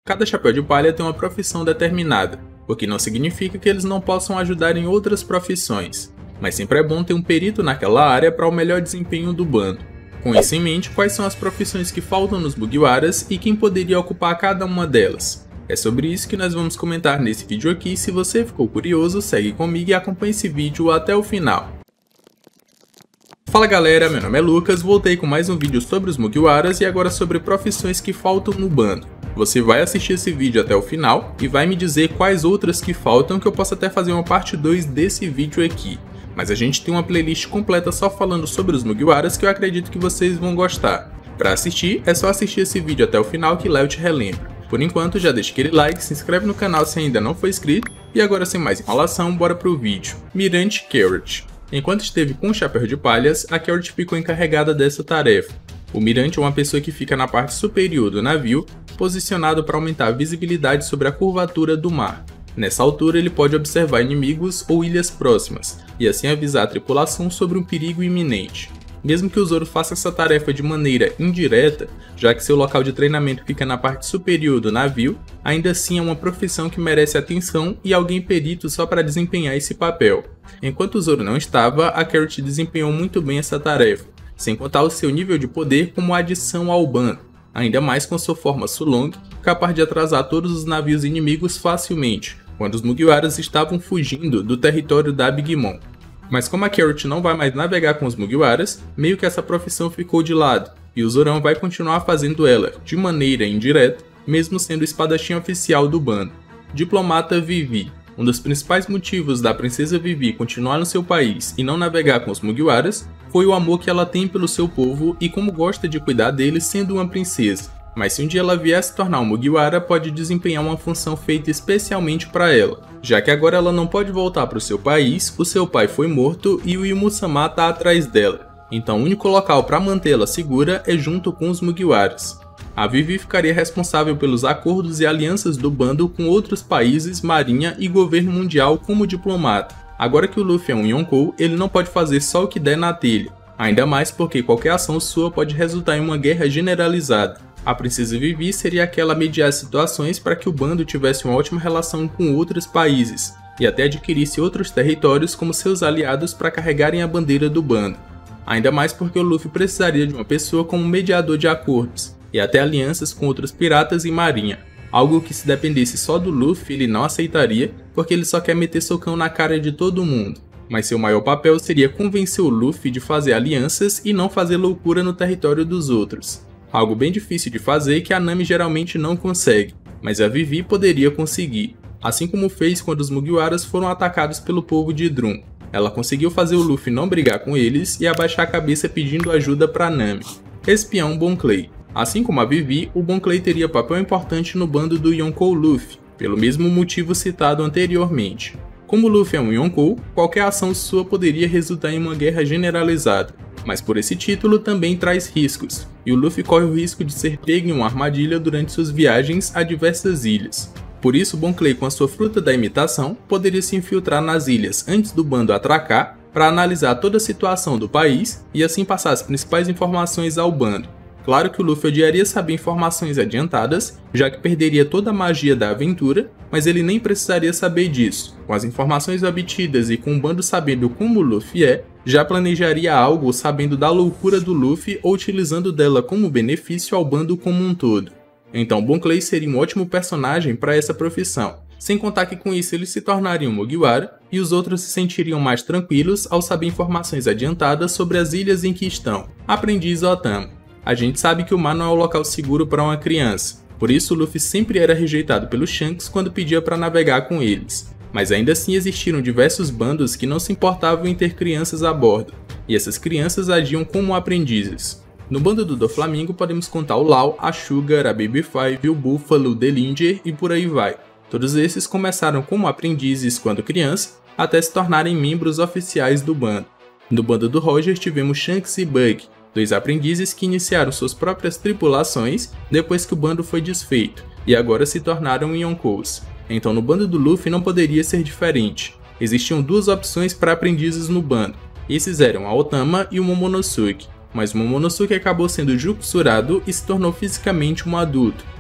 Cada chapéu de palha tem uma profissão determinada, o que não significa que eles não possam ajudar em outras profissões, mas sempre é bom ter um perito naquela área para o melhor desempenho do bando. Com isso em mente, quais são as profissões que faltam nos Mugiwaras e quem poderia ocupar cada uma delas? É sobre isso que nós vamos comentar nesse vídeo aqui. Se você ficou curioso, segue comigo e acompanhe esse vídeo até o final. Fala galera, meu nome é Lucas, voltei com mais um vídeo sobre os Mugiwaras e agora sobre profissões que faltam no bando. Você vai assistir esse vídeo até o final e vai me dizer quais outras que faltam, que eu posso até fazer uma parte 2 desse vídeo aqui. Mas a gente tem uma playlist completa só falando sobre os Mugiwaras que eu acredito que vocês vão gostar. Para assistir, é só assistir esse vídeo até o final que lá eu te relembro. Por enquanto, já deixa aquele like, se inscreve no canal se ainda não for inscrito, e agora sem mais enrolação, bora pro vídeo. Mirante Carrot. Enquanto esteve com o chapéu de palhas, a Carrot ficou encarregada dessa tarefa. O mirante é uma pessoa que fica na parte superior do navio, posicionado para aumentar a visibilidade sobre a curvatura do mar. Nessa altura, ele pode observar inimigos ou ilhas próximas, e assim avisar a tripulação sobre um perigo iminente. Mesmo que o Zoro faça essa tarefa de maneira indireta, já que seu local de treinamento fica na parte superior do navio, ainda assim é uma profissão que merece atenção e alguém perito só para desempenhar esse papel. Enquanto o Zoro não estava, a Carrot desempenhou muito bem essa tarefa, sem contar o seu nível de poder como adição ao bando, ainda mais com sua forma Sulong, capaz de atrasar todos os navios inimigos facilmente, quando os Mugiwaras estavam fugindo do território da Big Mom. Mas como a Carrot não vai mais navegar com os Mugiwaras, meio que essa profissão ficou de lado, e o Zorão vai continuar fazendo ela, de maneira indireta, mesmo sendo o espadachim oficial do bando. Diplomata Vivi. Um dos principais motivos da princesa Vivi continuar no seu país e não navegar com os Mugiwaras foi o amor que ela tem pelo seu povo e como gosta de cuidar deles sendo uma princesa. Mas se um dia ela vier a se tornar um Mugiwara, pode desempenhar uma função feita especialmente para ela, já que agora ela não pode voltar para o seu país, o seu pai foi morto e o Imu-sama está atrás dela. Então o único local para mantê-la segura é junto com os Mugiwaras. A Vivi ficaria responsável pelos acordos e alianças do bando com outros países, marinha e governo mundial como diplomata. Agora que o Luffy é um Yonkou, ele não pode fazer só o que der na telha, ainda mais porque qualquer ação sua pode resultar em uma guerra generalizada. A princesa Vivi seria aquela a mediar situações para que o bando tivesse uma ótima relação com outros países, e até adquirisse outros territórios como seus aliados para carregarem a bandeira do bando. Ainda mais porque o Luffy precisaria de uma pessoa como mediador de acordos, e até alianças com outros piratas e marinha, algo que se dependesse só do Luffy ele não aceitaria, porque ele só quer meter socão na cara de todo mundo. Mas seu maior papel seria convencer o Luffy de fazer alianças e não fazer loucura no território dos outros. Algo bem difícil de fazer que a Nami geralmente não consegue, mas a Vivi poderia conseguir, assim como fez quando os Mugiwaras foram atacados pelo povo de Drum. Ela conseguiu fazer o Luffy não brigar com eles e abaixar a cabeça pedindo ajuda para Nami. Espião Bon Clay. Assim como a Vivi, o Bon Clay teria papel importante no bando do Yonkou Luffy, pelo mesmo motivo citado anteriormente. Como Luffy é um Yonkou, qualquer ação sua poderia resultar em uma guerra generalizada, mas por esse título também traz riscos, e o Luffy corre o risco de ser pego em uma armadilha durante suas viagens a diversas ilhas. Por isso, Bon Clay, com a sua fruta da imitação, poderia se infiltrar nas ilhas antes do bando atracar para analisar toda a situação do país e assim passar as principais informações ao bando. Claro que o Luffy odiaria saber informações adiantadas, já que perderia toda a magia da aventura, mas ele nem precisaria saber disso. Com as informações obtidas e com o bando sabendo como o Luffy é, já planejaria algo sabendo da loucura do Luffy ou utilizando dela como benefício ao bando como um todo. Então Bon Clay seria um ótimo personagem para essa profissão, sem contar que com isso ele se tornaria um Mugiwara e os outros se sentiriam mais tranquilos ao saber informações adiantadas sobre as ilhas em que estão. Aprendiz Otama. A gente sabe que o mar não é o local seguro para uma criança, por isso o Luffy sempre era rejeitado pelo Shanks quando pedia para navegar com eles. Mas ainda assim existiram diversos bandos que não se importavam em ter crianças a bordo, e essas crianças agiam como aprendizes. No bando do Doflamingo podemos contar o Law, a Sugar, a Baby Five, o Buffalo, o Delinger e por aí vai. Todos esses começaram como aprendizes quando criança, até se tornarem membros oficiais do bando. No bando do Roger tivemos Shanks e Bug, dois aprendizes que iniciaram suas próprias tripulações depois que o bando foi desfeito, e agora se tornaram Yonkous. Então no bando do Luffy não poderia ser diferente. Existiam duas opções para aprendizes no bando, esses eram a Otama e o Momonosuke, mas o Momonosuke acabou sendo jutsurado e se tornou fisicamente um adulto,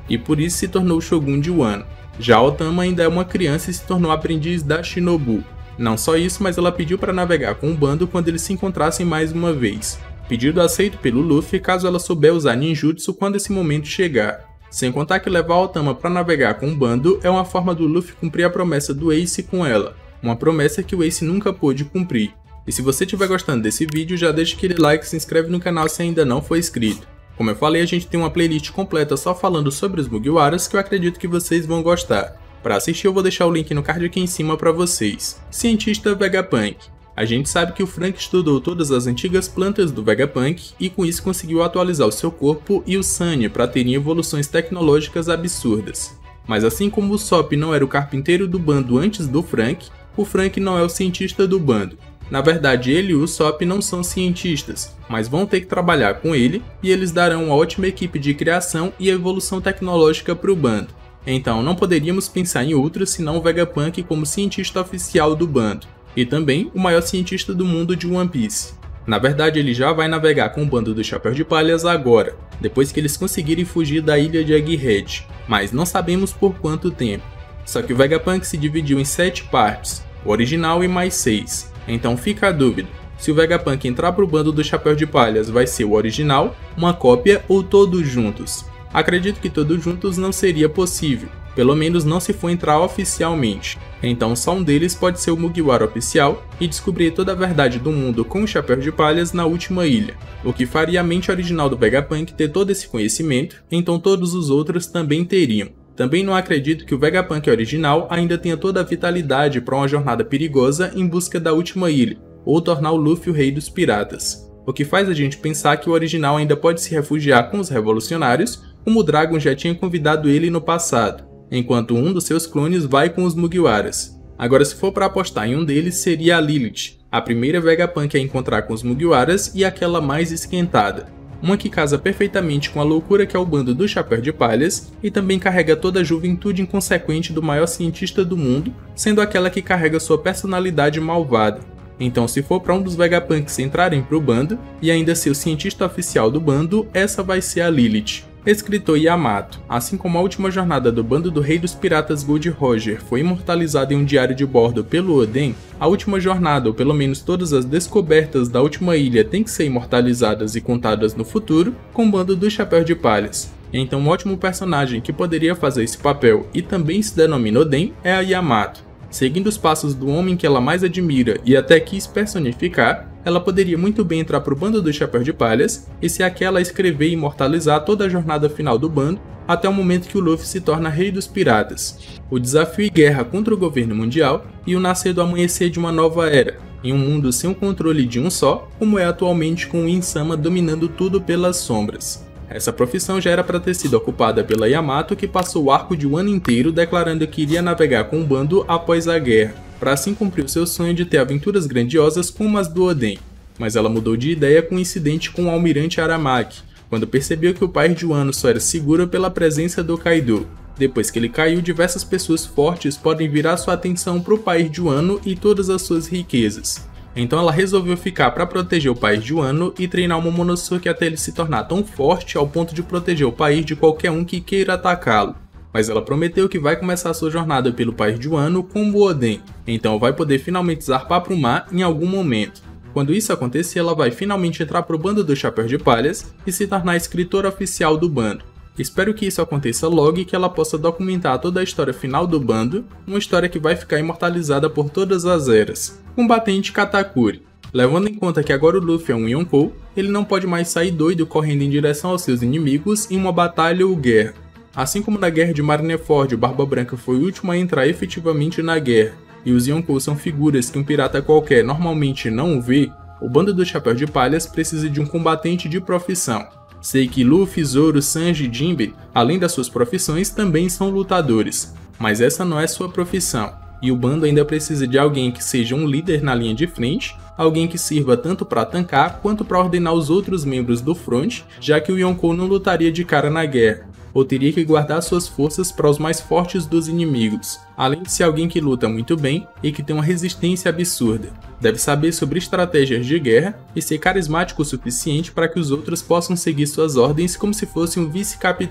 e por isso se tornou Shogun de Wano. Já Otama ainda é uma criança e se tornou aprendiz da Shinobu. Não só isso, mas ela pediu para navegar com o bando quando eles se encontrassem mais uma vez. Pedido aceito pelo Luffy caso ela souber usar ninjutsu quando esse momento chegar. Sem contar que levar Otama para navegar com o bando é uma forma do Luffy cumprir a promessa do Ace com ela. Uma promessa que o Ace nunca pôde cumprir. E se você estiver gostando desse vídeo, já deixa aquele like e se inscreve no canal se ainda não for inscrito. Como eu falei, a gente tem uma playlist completa só falando sobre os Mugiwaras que eu acredito que vocês vão gostar. Para assistir eu vou deixar o link no card aqui em cima para vocês. Cientista Vegapunk. A gente sabe que o Frank estudou todas as antigas plantas do Vegapunk e com isso conseguiu atualizar o seu corpo e o Sunny para terem evoluções tecnológicas absurdas. Mas assim como o Sop não era o carpinteiro do bando antes do Frank, o Frank não é o cientista do bando. Na verdade, ele e o Sop não são cientistas, mas vão ter que trabalhar com ele e eles darão uma ótima equipe de criação e evolução tecnológica para o bando. Então não poderíamos pensar em outro senão o Vegapunk como cientista oficial do bando, e também o maior cientista do mundo de One Piece. Na verdade, ele já vai navegar com o bando do Chapéu de Palhas agora, depois que eles conseguirem fugir da ilha de Egghead, mas não sabemos por quanto tempo. Só que o Vegapunk se dividiu em 7 partes, o original e mais 6, então fica a dúvida, se o Vegapunk entrar pro bando do Chapéu de Palhas vai ser o original, uma cópia ou todos juntos. Acredito que todos juntos não seria possível, pelo menos não se for entrar oficialmente, então só um deles pode ser o Mugiwara oficial e descobrir toda a verdade do mundo com o Chapéu de Palhas na última ilha, o que faria a mente original do Vegapunk ter todo esse conhecimento, então todos os outros também teriam. Também não acredito que o Vegapunk original ainda tenha toda a vitalidade para uma jornada perigosa em busca da última ilha, ou tornar o Luffy o rei dos piratas, o que faz a gente pensar que o original ainda pode se refugiar com os revolucionários, como o Dragon já tinha convidado ele no passado, enquanto um dos seus clones vai com os Mugiwaras. Agora, se for para apostar em um deles, seria a Lilith, a primeira Vegapunk a encontrar com os Mugiwaras e aquela mais esquentada. Uma que casa perfeitamente com a loucura que é o bando do Chapéu de Palhas e também carrega toda a juventude inconsequente do maior cientista do mundo, sendo aquela que carrega sua personalidade malvada. Então, se for para um dos Vegapunks entrarem pro bando e ainda ser o cientista oficial do bando, essa vai ser a Lilith. Escritor Yamato, assim como a última jornada do bando do Rei dos Piratas Gold Roger foi imortalizada em um diário de bordo pelo Oden, a última jornada, ou pelo menos todas as descobertas da última ilha, têm que ser imortalizadas e contadas no futuro com o bando do Chapéu de Palhas. Então um ótimo personagem que poderia fazer esse papel e também se denomina Oden é a Yamato. Seguindo os passos do homem que ela mais admira e até quis personificar, ela poderia muito bem entrar pro bando do Chapéu de Palhas e ser aquela a escrever e imortalizar toda a jornada final do bando até o momento que o Luffy se torna rei dos piratas, o desafio e guerra contra o governo mundial e o nascer do amanhecer de uma nova era, em um mundo sem o controle de um só, como é atualmente com o Insama dominando tudo pelas sombras. Essa profissão já era para ter sido ocupada pela Yamato, que passou o arco de um ano inteiro declarando que iria navegar com o bando após a guerra, para assim cumprir o seu sonho de ter aventuras grandiosas como as do Oden. Mas ela mudou de ideia com um incidente com o almirante Aramaki, quando percebeu que o país de Wano só era seguro pela presença do Kaido. Depois que ele caiu, diversas pessoas fortes podem virar sua atenção para o país de Wano e todas as suas riquezas. Então ela resolveu ficar para proteger o país de Wano e treinar o Momonosuke até ele se tornar tão forte ao ponto de proteger o país de qualquer um que queira atacá-lo. Mas ela prometeu que vai começar sua jornada pelo país de Wano como o Oden, então vai poder finalmente zarpar para o mar em algum momento. Quando isso acontecer, ela vai finalmente entrar pro bando do Chapéu de Palhas e se tornar a escritora oficial do bando. Espero que isso aconteça logo e que ela possa documentar toda a história final do bando, uma história que vai ficar imortalizada por todas as eras. Combatente Katakuri. Levando em conta que agora o Luffy é um Yonkou, ele não pode mais sair doido correndo em direção aos seus inimigos em uma batalha ou guerra. Assim como na guerra de Marineford, o Barba Branca foi o último a entrar efetivamente na guerra, e os Yonkou são figuras que um pirata qualquer normalmente não vê, o bando do Chapéu de Palhas precisa de um combatente de profissão. Sei que Luffy, Zoro, Sanji e Jinbe, além das suas profissões, também são lutadores, mas essa não é sua profissão, e o bando ainda precisa de alguém que seja um líder na linha de frente, alguém que sirva tanto para tancar quanto para ordenar os outros membros do front, já que o Yonkou não lutaria de cara na guerra, ou teria que guardar suas forças para os mais fortes dos inimigos, além de ser alguém que luta muito bem e que tem uma resistência absurda. Deve saber sobre estratégias de guerra e ser carismático o suficiente para que os outros possam seguir suas ordens como se fosse um vice-capitão.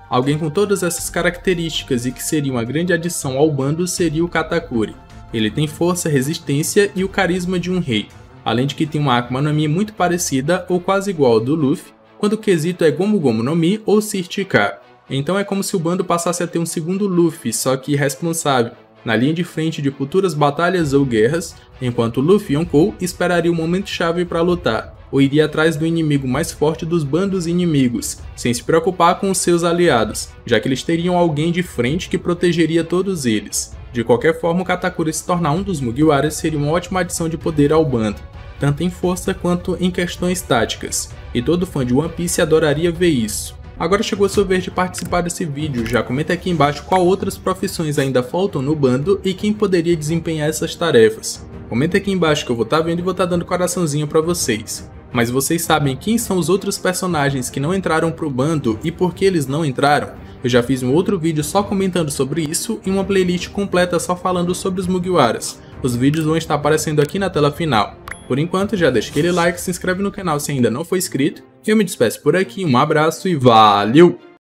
Alguém com todas essas características e que seria uma grande adição ao bando seria o Katakuri. Ele tem força, resistência e o carisma de um rei, além de que tem uma Akuma no Mi muito parecida ou quase igual ao do Luffy, quando o quesito é Gomu Gomu no Mi ou se esticar. Então é como se o bando passasse a ter um segundo Luffy, só que irresponsável, na linha de frente de futuras batalhas ou guerras, enquanto Luffy e Yonkou esperaria o momento-chave para lutar, ou iria atrás do inimigo mais forte dos bandos inimigos, sem se preocupar com os seus aliados, já que eles teriam alguém de frente que protegeria todos eles. De qualquer forma, o Katakuri se tornar um dos Mugiwaras seria uma ótima adição de poder ao bando, tanto em força quanto em questões táticas, e todo fã de One Piece adoraria ver isso. Agora chegou a sua vez de participar desse vídeo, já comenta aqui embaixo qual outras profissões ainda faltam no bando e quem poderia desempenhar essas tarefas. Comenta aqui embaixo que eu vou estar vendo e vou estar dando coraçãozinho pra vocês. Mas vocês sabem quem são os outros personagens que não entraram pro bando e por que eles não entraram? Eu já fiz um outro vídeo só comentando sobre isso e uma playlist completa só falando sobre os Mugiwaras. Os vídeos vão estar aparecendo aqui na tela final. Por enquanto, já deixa aquele like, se inscreve no canal se ainda não for inscrito. Eu me despeço por aqui, um abraço e valeu!